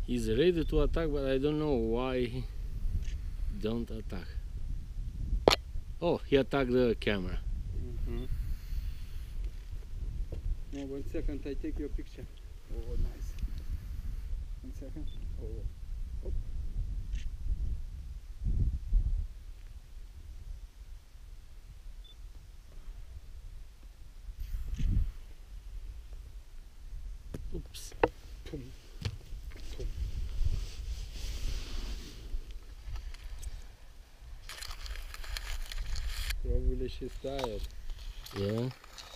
He's ready to attack, but I don't know why he don't attack. Oh, he attacked the camera. No, 1 second, I take your picture. Oh, nice. 1 second. Oh. Oh. Oops. Boom. Boom. Probably she's tired. Yeah.